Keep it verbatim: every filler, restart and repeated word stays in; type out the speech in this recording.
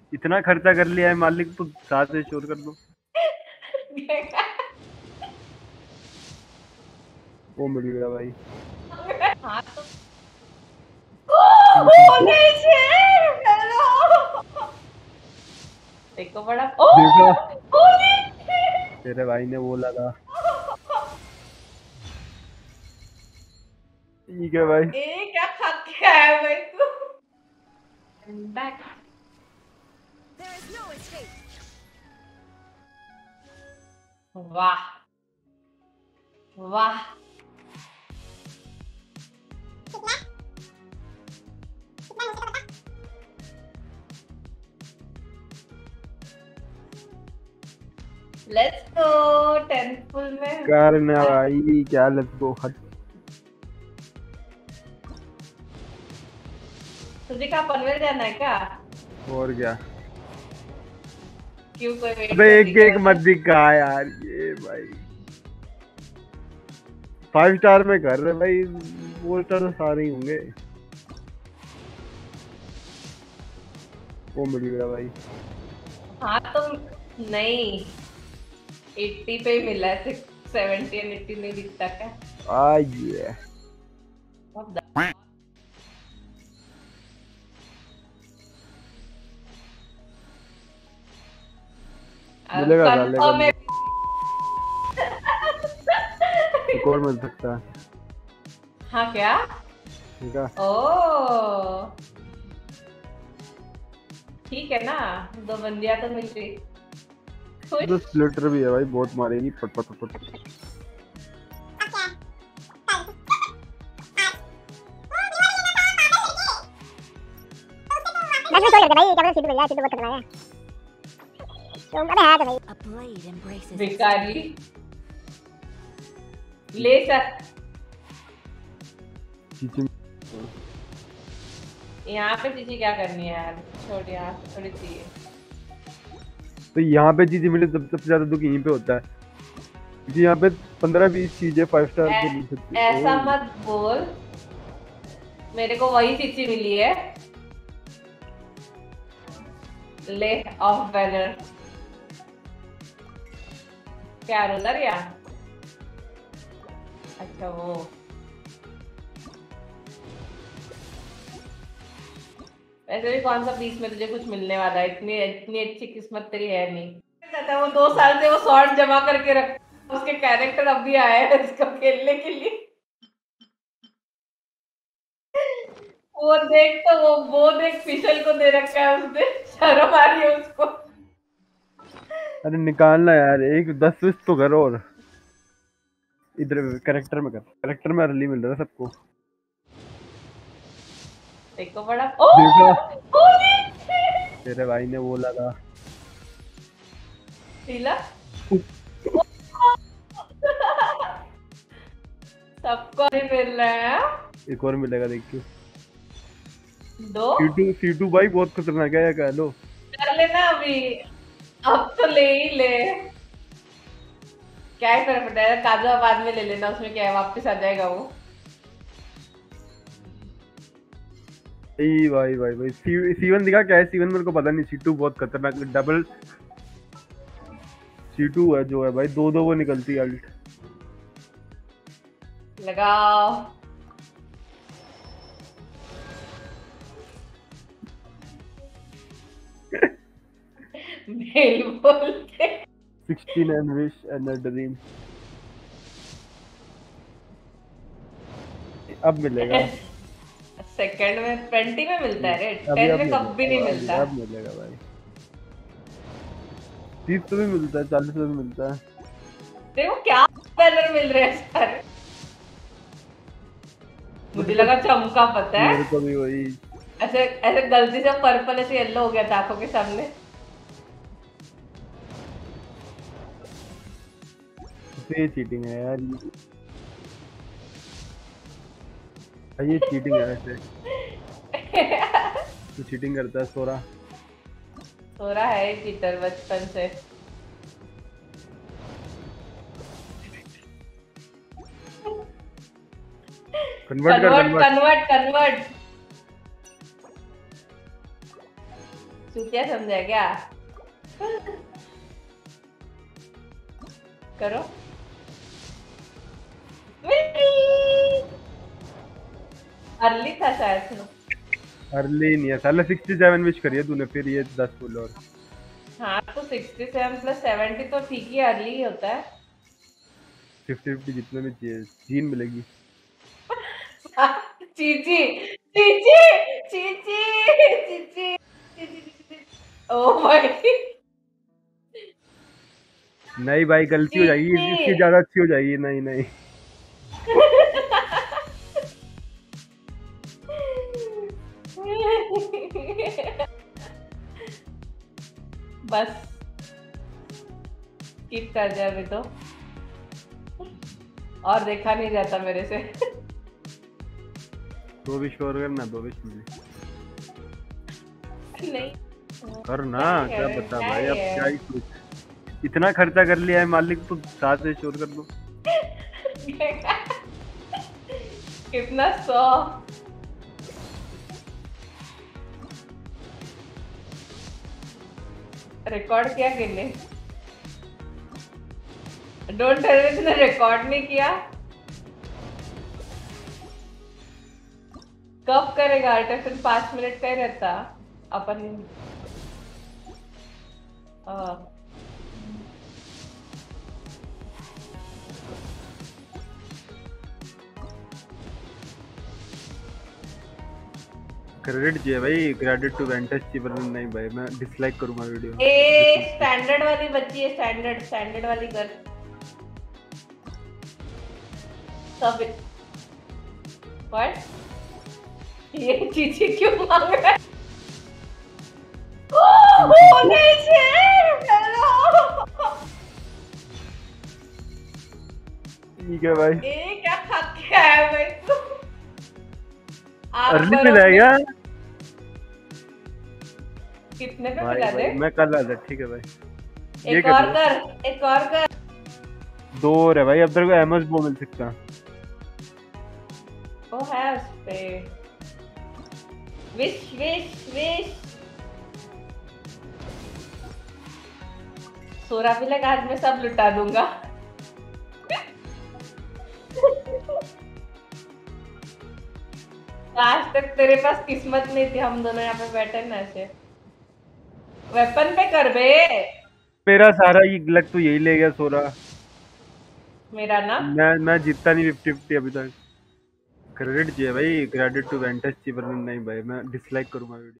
इतना खर्चा कर लिया है मालिक तो साथ में शोर कर दो। वो मिल गया भाई। हाँ तो ओ, नीचे, हेलो। देखो बड़ा ओ, देखा ओ नीचे। तेरे भाई ने बोला था। ठीक है भाई। ए क्या खा के आया भाई तू? I'm back. There is no escape. वाह वाह। लेट्स गो टेन फुल में। करना भाई क्या लेट्स गो हट। तुझे क्या पनवेल जाना है क्या? और क्या। क्यों कोई वेट अबे कर एक रही है एक वजह? मत दिखा यार ये भाई। फाइव स्टार में कर रहे भाई। फोर स्टार तो सारे ही होंगे। वो मिल गया भाई। हाँ तो नहीं, अस्सी पे ही मिला है, सत्तर एंड अस्सी नहीं दिखता क्या? आ ये अब द- अब मिलेगा साले का। कंफर्म है। एक और मिल सकता है। हाँ क्या? ठीक है। ओ ठीक है ना, दो बंदियां तो मिल गई। खुश। तो स्प्लिटर भी है भाई बहुत मारेगी पट पट पट पट। दस मिनट हो गए भाई, क्या पता सीधे मिल जाए, सीधे बहुत खतरनाक है। तो अबे है तो भाई। A blade embraces its भिखारी ले सक। चीची यहाँ पे चीची क्या करनी है यार, छोड़ यार, थोड़ी चाहिए। तो यहाँ पे चीजें मिले तब सबसे ज्यादा दुख यहीं पे होता है क्योंकि यहाँ पे पंद्रह बीस चीजें फाइव स्टार पे मिल सकती है। ऐसा ओ, मत बोल, मेरे को वही चीची मिली है। ले ऑफ बैनर क्या रोलर या? अच्छा वो वैसे भी कौन सा पीस में तुझे कुछ मिलने वाला है, इतनी इतनी अच्छी किस्मत तेरी है नहीं। कहता है वो दो साल से वो शॉर्ट जमा करके रख, उसके कैरेक्टर अब भी आए हैं इसको खेलने के लिए। वो देख तो वो वो देख फिशल को दे रखा है उसने, शर्म आ रही है उसको। अरे निकालना यार एक दस स्विच तो करो और इधर कैरेक्टर में कर। कैरेक्टर में अर्ली मिल रहा है सबको। देखो बड़ा ओ, देखा ओ नीचे। तेरे भाई ने बोला था। शीला सबको नहीं मिल रहा है। एक और मिलेगा देखियो। दो सीटू सीटू भाई बहुत खतरनाक है कह लो। कर लेना अभी, अब तो ले ही ले। क्या ही फर्क पड़ता है, काजू बाद में ले लेना, उसमें क्या है, वापस आ जाएगा वो। ई भाई भाई भाई सी सीवन दिखा क्या है। सीवन मेरे को पता नहीं। सीटू बहुत खतरनाक डबल सीटू है जो है भाई। दो दो वो निकलती है अल्ट। लगाओ मेल बोलते। Sixteen and wish and a dream. अब मिलेगा। सेकंड में ट्वेंटी में मिलता है रे, अभी टेन अब में कभी भी नहीं मिलेगा। मिलता। अब मिलेगा भाई। तीस पे भी मिलता है चालीस पे भी मिलता है। देखो क्या बैनर मिल रहे हैं सारे। मुझे लगा चमका, पता है मेरे को भी वही। ऐसे ऐसे गलती से पर्पल ऐसे येलो हो गया था आंखों के सामने। ये चीटिंग है यार। ये चीटिंग है वैसे। तो चीटिंग करता है सोरा। हो रहा है चीटर बचपन से। कन्वर्ट कर कन्वर्ट कन्वर्ट। Convert convert. तू क्या समझा क्या? करो। अर्ली था शायद से। अर्ली नहीं है साला, सिक्सटी सेवन विश करिए तूने, फिर ये दस फुल और हाँ तो सिक्सटी सेवन प्लस सेवेंटी तो ठीक ही अर्ली ही होता है। फिफ्टी फिफ्टी जितने में चाहिए जीन मिलेगी। चीची चीची चीची चीची चीची। ओह भाई नहीं भाई गलती हो जाएगी, चीची। इसकी ज्यादा अच्छी हो जाएगी। नहीं नहीं बस स्किप कर दिया अभी तो, और देखा नहीं जाता मेरे से। दो विश और करना, दो विश मुझे नहीं करना। क्या क्या है, बता क्या भाई, अब है? क्या ही कुछ इतना खर्चा कर लिया है मालिक, तो सात विश और कर दो। कितना सौ? रिकॉर्ड किया किसने? डोंट टेल मी तूने रिकॉर्ड नहीं किया। कब करेगा अल्ट्रासाउंड? पांच मिनट का ही रहता अपन। आ, क्रेडिट चाहिए भाई, क्रेडिट टू वेंटस चीपर। नहीं भाई मैं डिसलाइक करूंगा वीडियो। ए स्टैंडर्ड वाली बच्ची है, स्टैंडर्ड स्टैंडर्ड वाली कर सब। व्हाट? ये चीची क्यों मांग रहा है? ओ नहीं से हेलो। ठीक है भाई, ये क्या खा के आया भाई तू? आप अर्ली बर्फ मिला है में- क्या कितने पे भाई? मिला दे? भाई मैं कल आ जा, ठीक है भाई। ये एक कर और दो। कर, एक और कर। दो और है भाई, अब तेरे को एमएस वो मिल सकता। ओ है उस पे। Wish wish wish. सोरा भी लगा, आज मैं सब लुटा दूंगा। आज तक तेरे पास किस्मत नहीं थी, हम दोनों यहाँ पे बैठे ना ऐसे। वेपन पे कर बे। मेरा सारा ये लक तो यही ले गया सोरा। मेरा ना मैं मैं जीतता नहीं फिफ्टी फिफ्टी अभी तक। क्रेडिट चाहिए भाई, क्रेडिट टू वेंटस चीपर। नहीं भाई मैं डिसलाइक करूंगा वीडियो।